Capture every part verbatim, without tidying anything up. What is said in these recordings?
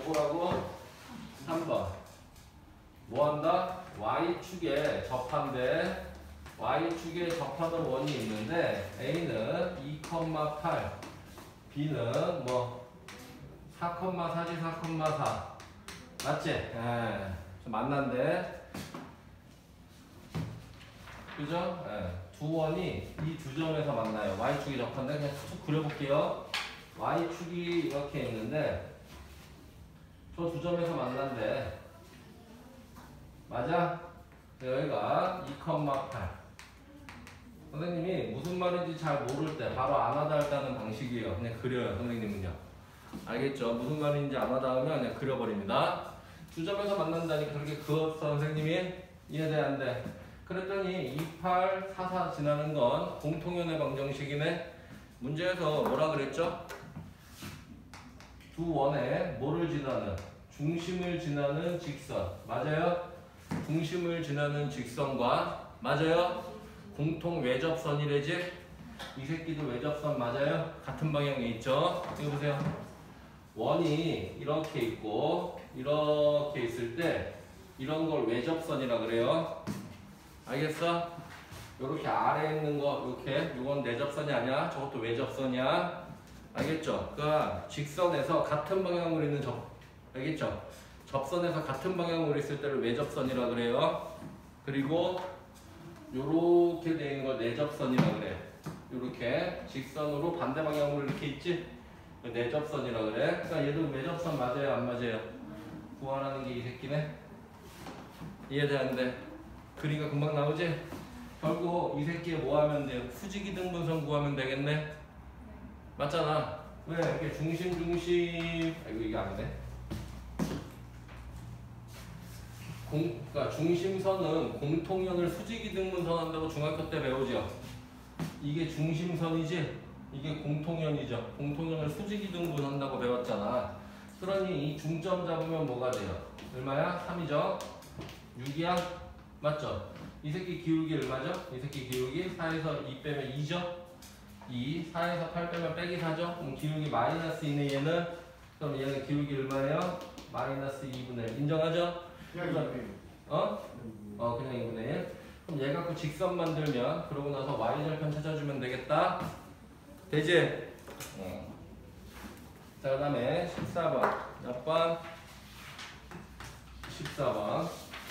요거라고 삼 번. 뭐한다? Y축에 접한데 Y축에 접하는 원이 있는데 A는 이, 팔, B는 뭐 사, 사지 사, 사. 맞지? 예. 좀 만난데. 그죠? 예. 두 원이 이 두 점에서 만나요. Y축에 접한데 그냥 툭 그려볼게요. Y축이 이렇게 있는데 저 두 점에서 만난대. 맞아? 여기가 이, 팔. 선생님이 무슨 말인지 잘 모를 때 바로 안 와닿았다는 방식이에요. 그냥 그려요, 선생님은요. 알겠죠? 무슨 말인지 안 와닿으면 그냥 그려버립니다. 두 점에서 만난다니까 그렇게 그었어, 선생님이? 이해돼, 안 돼? 그랬더니 이, 팔, 사, 사 지나는 건 공통연의 방정식이네. 문제에서 뭐라 그랬죠? 두 원에 뭐를 지나는? 중심을 지나는 직선. 맞아요? 중심을 지나는 직선과 맞아요? 공통 외접선이래지? 이 새끼도 외접선 맞아요? 같은 방향에 있죠? 이거 보세요. 원이 이렇게 있고 이렇게 있을 때 이런 걸 외접선이라 그래요. 알겠어? 요렇게 아래에 있는 거 이렇게 이건 내접선이 아니야. 저것도 외접선이야. 알겠죠? 그러니까 직선에서 같은 방향으로 있는 접 알겠죠? 접선에서 같은 방향으로 있을 때를 외접선이라 그래요. 그리고 요렇게 되어 있는 걸 내접선이라 그래. 요렇게 직선으로 반대 방향으로 이렇게 있지? 내접선이라 그래. 그러니까 얘도 외접선 맞아요, 안 맞아요? 구하라는 게 이 새끼네. 이해되는데 그리가 금방 나오지? 결국 이 새끼에 뭐 하면 돼요? 수직이등분선 구하면 되겠네. 맞잖아. 왜? 이렇게 중심 중심 아이고 이게 아니네. 공, 그러니까 중심선은 공통연을 수직이등분선 한다고 중학교 때 배우죠. 이게 중심선이지, 이게 공통연이죠. 공통연을 수직이등분 한다고 배웠잖아. 그러니 이 중점 잡으면 뭐가 돼요? 얼마야? 삼이죠. 육이야? 맞죠? 이 새끼 기울기 얼마죠? 이 새끼 기울기 사에서 이 빼면 이죠? 이, 사에서 팔 빼면 빼기 사죠? 그럼 기울기 마이너스 이네 얘는? 그럼 얘는 기울기 얼마예요? 마이너스 이분의 일. 인정하죠? 그냥 어? 어 그냥 이분의 일. 그럼 얘 갖고 직선 만들면 그러고 나서 y절편 찾아주면 되겠다. 되지? 어. 자, 그 다음에 십사 번. 몇 번? 십사 번.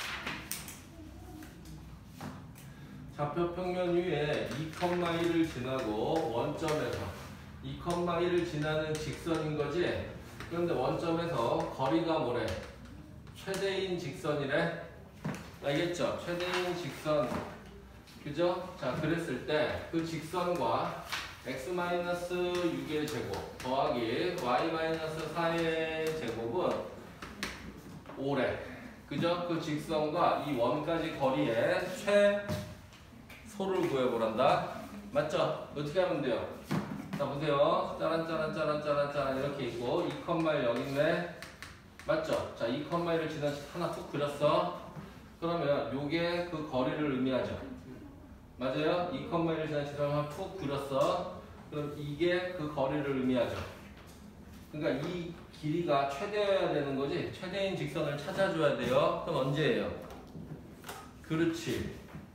좌표 평면 위에 이, 일을 지나고 원점에서 이, 일을 지나는 직선인 거지? 그런데 원점에서 거리가 뭐래? 최대인 직선이래. 알겠죠? 최대인 직선. 그죠? 자, 그랬을 때 그 직선과 x-육의 제곱 더하기 y-사의 제곱은 오래. 그죠? 그 직선과 이 원까지 거리의 최소를 구해보란다. 맞죠? 어떻게 하면 돼요? 자, 보세요. 짜란 짜란 짜란 짜란 짜란 이렇게 있고 이, 여기 있네. 맞죠? 자, 이, 일을 지난 하나 툭 그렸어. 그러면 요게 그 거리를 의미하죠. 맞아요? 이, 일을 지난 지점 하나 툭 그렸어. 그럼 이게 그 거리를 의미하죠. 그러니까 이 길이가 최대여야 되는 거지. 최대인 직선을 찾아줘야 돼요. 그럼 언제예요? 그렇지.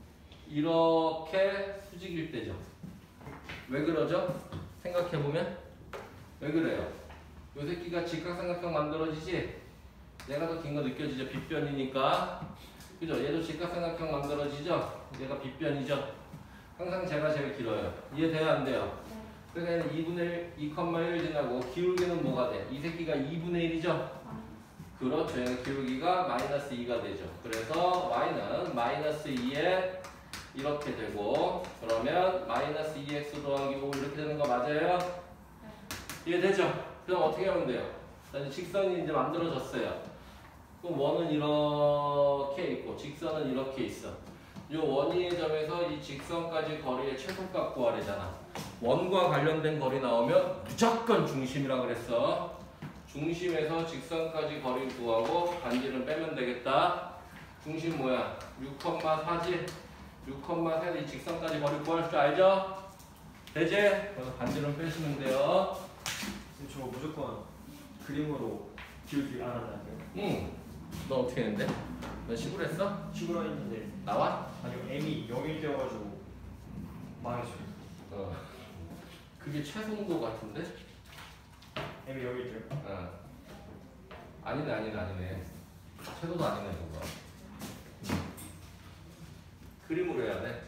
이렇게 수직일 때죠. 왜 그러죠? 생각해보면 왜 그래요? 요 새끼가 직각삼각형 만들어지지? 얘가 더 긴 거 느껴지죠? 빗변이니까. 그죠? 얘도 직각삼각형 만들어지죠? 얘가 빗변이죠? 항상 제가 제일 길어요. 이해돼요? 안 돼요? 그러니까 이분의 일, 이, 일 지나고 기울기는 뭐가 돼? 이 새끼가 이분의 일이죠? 그렇죠. 얘는 기울기가 마이너스 이가 되죠. 그래서 y는 마이너스 이에 이렇게 되고 그러면 마이너스 이 엑스 더하기 오 이렇게 되는 거 맞아요? 이해되죠? 그럼 어떻게 하면 돼요? 자, 직선이 이제 만들어졌어요. 그럼 원은 이렇게 있고 직선은 이렇게 있어. 이 원위의 점에서 이 직선까지 거리의 최소값 구하래잖아. 원과 관련된 거리 나오면 무조건 중심이라 그랬어. 중심에서 직선까지 거리 구하고 반지를 빼면 되겠다. 중심 뭐야? 육, 사지? 육, 삼이 직선까지 거리 구할 줄 알죠? 되지? 그래서 반지를 빼시면 돼요. 저거 무조건 그림으로 기울기 안 한다고요? 응. 너 어떻게 했는데? 너 식으로 했어? 식으로 했는데 나와? 아니요 m이 영일 되어가지고 망했어요. 어. 그게 최송도 같은데? m이 영일 돼요? 어. 아니네 아니네 아니네. 최소도 아니네 그거. 음. 그림으로 해야 돼.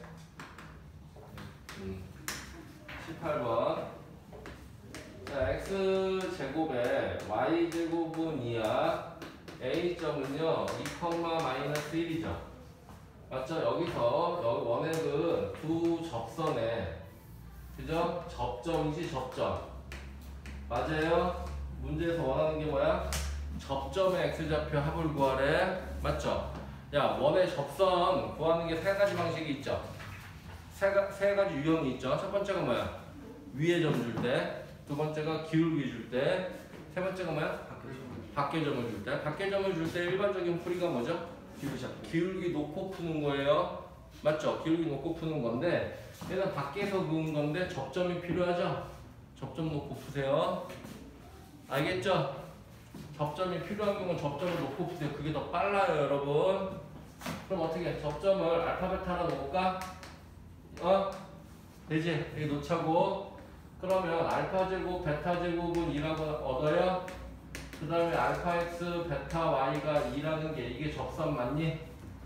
음. 십팔 번. 자, x제곱에 y제곱은 이야 a점은요 이, 마이너스 일이죠. 맞죠? 여기서 여기 원액은 두 접선에 그죠? 접점이지 접점. 맞아요? 문제에서 원하는 게 뭐야? 접점의 x좌표 합을 구하래. 맞죠? 야, 원의 접선 구하는 게 세 가지 방식이 있죠. 세, 가, 세 가지 유형이 있죠. 첫 번째가 뭐야? 위에 점 줄 때. 두 번째가 기울기 줄 때. 세 번째가 뭐야? 밖에 점을 줄 때. 밖에 점을 줄 때 일반적인 풀이가 뭐죠? 기울기 잡고. 기울기 놓고 푸는 거예요. 맞죠? 기울기 놓고 푸는 건데 얘는 밖에서 그은 건데 접점이 필요하죠? 접점 놓고 푸세요. 알겠죠? 접점이 필요한 경우는 접점을 놓고 푸세요. 그게 더 빨라요, 여러분. 그럼 어떻게 해? 접점을 알파 베타로 놓을까? 어? 되지? 여기 놓자고. 그러면 알파 제곱, 베타 제곱은 이라고 얻어요. 그 다음에 알파 x, 베타 y가 이라는 게 이게 접선 맞니?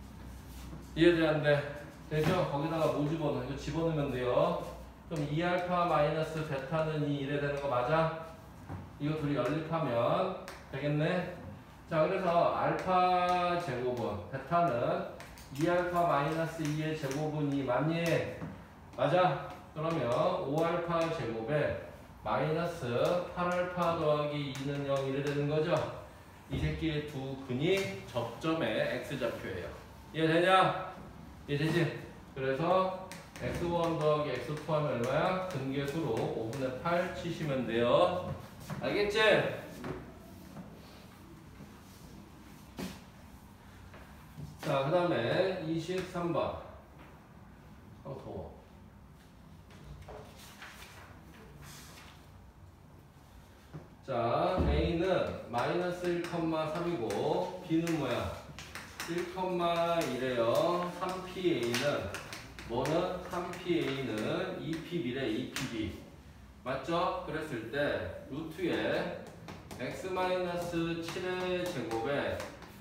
이해되는데 되죠? 거기다가 뭐 집어넣어? 이거 집어넣으면 돼요. 그럼 이 알파 마이너스 베타는 이 이래 되는 거 맞아? 이거 둘이 연립하면 되겠네? 자, 그래서 알파 제곱은 베타는 이 알파 마이너스 이의 제곱은 이 맞니? 맞아? 그러면 오 알파 제곱에 마이너스 팔 알파 더하기 이는 영 이래 되는 거죠? 이 새끼의 두 근이 접점의 x좌표예요. 이해되냐? 이해되지? 그래서 엑스 원 더하기 엑스 투 하면 얼마야? 근계수로 오분의 팔 치시면 돼요. 알겠지? 자, 그 다음에 이십삼 번. 어, 더워. 자, A는 마이너스 일, 삼이고 B는 뭐야? 일, 일에요. 삼 피 에이는 뭐는? 삼 피 에이는 이 피 비래, 이 피 비. 맞죠? 그랬을 때 루트에 x-칠의 제곱에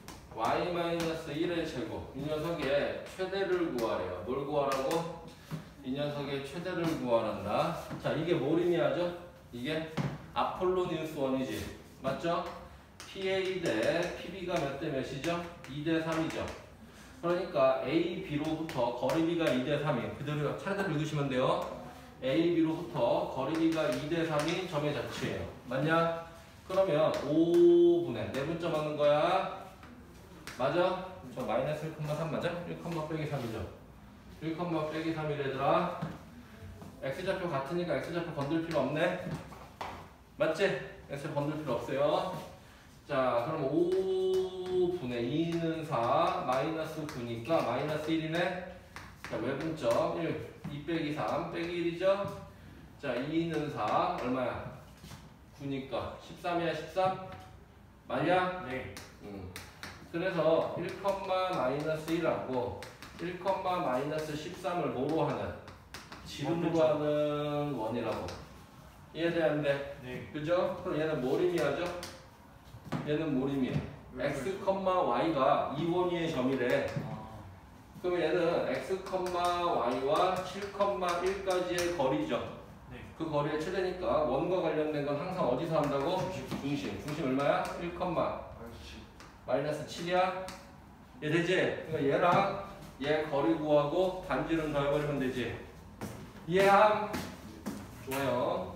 y-일의 제곱 이 녀석의 최대를 구하래요. 뭘 구하라고? 이 녀석의 최대를 구하란다. 자, 이게 뭘 의미하죠? 이게 아폴로니우스 원이지. 맞죠? 피에이 대 피비가 몇 대 몇이죠? 이 대 삼이죠. 그러니까 에이 비로부터 거리비가 이 대 삼이 그대로 차례대로 읽으시면 돼요. 에이 비로부터 거리비가 이 대 삼이 점의 자취예요. 맞냐? 그러면 오분의 네 분점 하는 거야. 맞아? 저 마이너스 일, 삼 맞아? 일, 빼기 삼이죠. 일, 빼기 삼이래더라. x좌표 같으니까 x좌표 건들 필요 없네. 맞지? x좌표 건들 필요 없어요. 자, 그럼 오분의 이는 사, 마이너스 구니까 마이너스 일이네. 자, 외분점 일, 이 빼기 삼, 빼기 일이죠. 자, 이는 사, 얼마야? 구니까 십삼이야, 십삼? 맞냐? 네. 음. 그래서 일, 마이너스 일하고 일, 마이너스 십삼을 뭐로 하는? 지름으로 하는 원이라고. 이해되는데? 네. 그죠? 그럼 얘는 뭘 의미하죠? 얘는 뭘 의미해? x, y가 이 원위의 점이래. 아. 그럼 얘는 x, y와 칠, 일까지의 거리죠. 네. 그 거리의 최대니까 원과 관련된 건 항상 어디서 한다고? 중심. 중심 얼마야? 일, 마이너스 칠이야? 얘 되지? 그러니까 얘랑 얘 거리 구하고 반지름 더해버리면 되지. 이해함? 좋아요.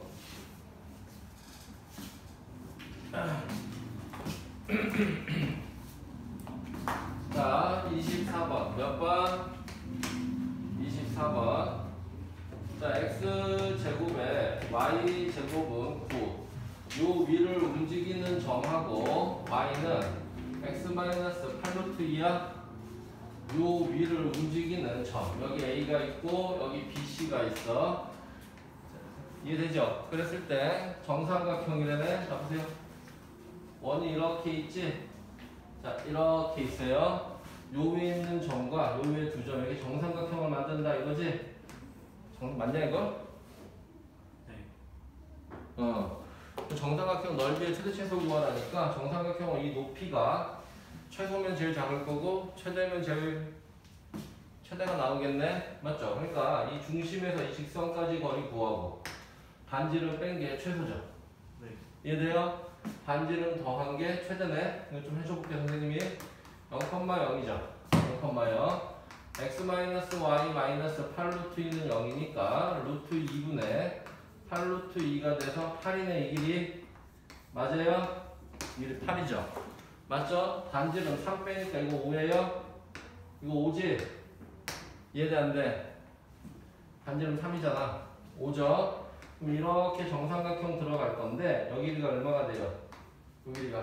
자, 이십사 번. 몇 번? 이십사 번. 자, x제곱에 y제곱은 구. 요 위를 움직이는 점하고 y는 x-팔 루트 이야. 요 위를 움직이는 점. 여기 a가 있고 여기 bc가 있어. 이해되죠? 그랬을 때 정삼각형이라네. 자, 보세요. 원이 이렇게 있지? 자, 이렇게 있어요. 요 위에 있는 점과 요 위에 두 점, 이렇게 정삼각형을 만든다 이거지? 정, 맞냐 이거? 네. 어. 정삼각형 넓이의 최대 최소 구하라니까 정삼각형 이 높이가 최소면 제일 작을 거고 최대면 제일 최대가 나오겠네? 맞죠? 그러니까 이 중심에서 이 직선까지 거리 구하고 반지름 뺀 게 최소죠. 네. 이해돼요? 반지름 더한 게 최대네. 이거 좀 해줘볼게 선생님이. 영, 영이죠. 영, 영. x-y 마이너스 팔 루트 이는 영이니까 루트 이분의 팔 루트 이가 돼서 팔이네 이 길이. 맞아요? 이 길이 팔이죠. 맞죠? 반지름 삼 빼니까 이거 오예요? 이거 오지? 이해돼 안 돼? 반지름 삼이잖아. 오죠? 그럼 이렇게 정삼각형 들어갈 건데 여기 길이가 얼마가 돼요? 요 길이가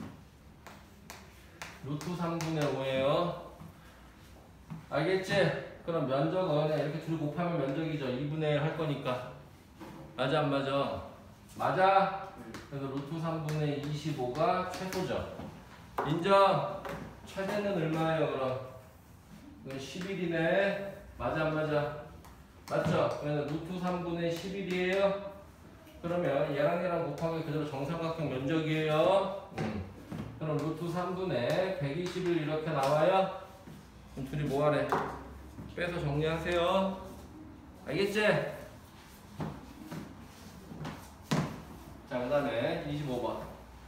루트 삼분의 오예요. 알겠지? 그럼 면적은 그냥 이렇게 둘 곱하면 면적이죠. 이분의 일 할 거니까. 맞아 안 맞아? 맞아? 그래서 루트 삼분의 이십오가 최소죠. 인정? 최대는 얼마예요 그럼? 이건 십일이네. 맞아 안 맞아? 맞죠? 그래서 루트 삼분의 십일이에요. 그러면 얘랑 얘랑 곱하기 그대로 정삼각형 면적이에요. 음. 그럼 루트 삼분의 백이십일 이렇게 나와요. 그럼 둘이 뭐하래? 빼서 정리하세요. 알겠지? 자, 그 다음에 이십오 번.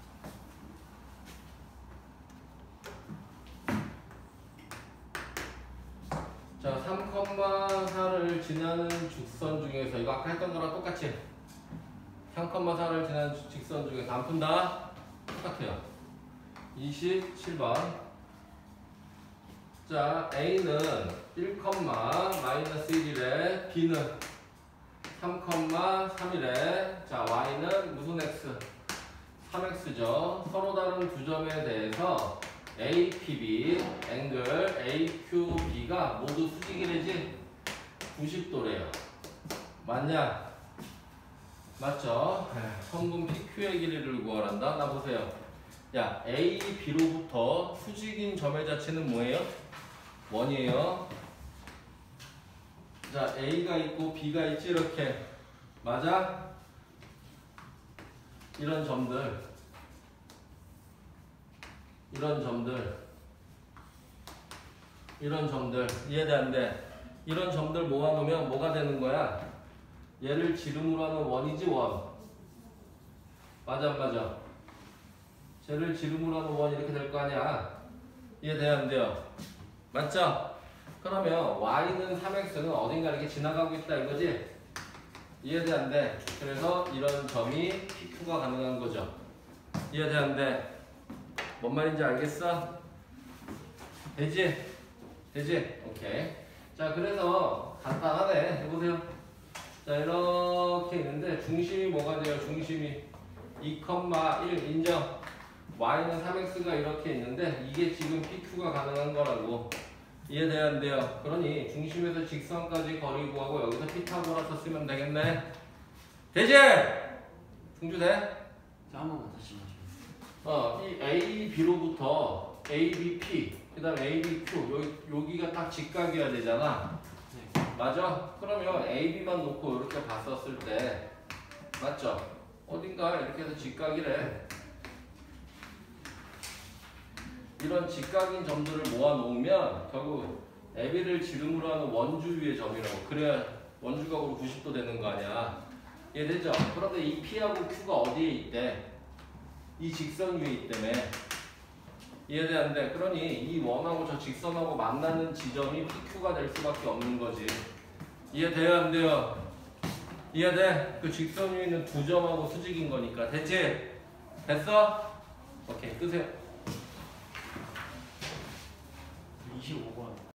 자, 삼, 사를 지나는 직선 중에서 이거 아까 했던 거랑 똑같이 삼, 사를 지나는 직선 중에서 안 푼다? 똑같아요. 이십칠 번. 자, A는 일, 마이너스 일이래. B는 삼, 삼이래. 자, Y는 무슨 X? 삼 엑스죠. 서로 다른 두 점에 대해서 A, P, B, 앵글 A, Q, B가 모두 수직이래지? 구십 도래요. 맞냐? 맞죠? 선분 P, Q의 길이를 구하란다. 나 보세요. 야, A, B로부터 수직인 점의 자체는 뭐예요? 원이에요. 자, A가 있고 B가 있지 이렇게. 맞아? 이런 점들 이런 점들 이런 점들 이해돼 안 돼? 이런 점들 모아놓으면 뭐가 되는 거야? 얘를 지름으로 하는 원이지 원. 맞아 안 맞아? 쟤를 지름으로 하는 원 이렇게 될 거 아니야. 이해돼 안 돼요? 맞죠? 그러면 Y는 삼 엑스는 어딘가 이렇게 지나가고 있다 이거지? 이해돼 안 돼? 그래서 이런 점이 피 큐가 가능한 거죠. 이해돼 안 돼? 뭔 말인지 알겠어? 되지? 되지? 오케이. 자, 그래서 간단하네. 해보세요. 자, 이렇게 있는데 중심이 뭐가 돼요? 중심이 이, 일 인정. Y는 삼 엑스가 이렇게 있는데 이게 지금 피 큐가 가능한 거라고. 이해돼야 안 돼요? 그러니 중심에서 직선까지 거리 구하고 여기서 피타고라서 쓰면 되겠네. 되지? 승주돼? 자, 한 번만 다시 마시면. 어, 이 A, B로부터 A, B, P 그 다음에 A, B, Q 여기, 여기가 딱 직각이어야 되잖아. 네. 맞아? 그러면 A, B만 놓고 이렇게 봤었을 때 맞죠? 어딘가 이렇게 해서 직각이래. 이런 직각인 점들을 모아놓으면 결국 에비를 지름으로 하는 원주 위의 점이라고. 그래야 원주각으로 구십 도 되는 거 아니야. 이해되죠? 그런데 이 P하고 Q가 어디에 있대? 이 직선 위에 있다며. 이해돼 안 돼? 그러니 이 원하고 저 직선하고 만나는 지점이 피 큐가 될 수밖에 없는 거지. 이해돼요 안 돼요? 이해돼? 그 직선 위에 있는 두 점하고 수직인 거니까. 됐지? 됐어? 오케이, 끄세요. 이십오 번.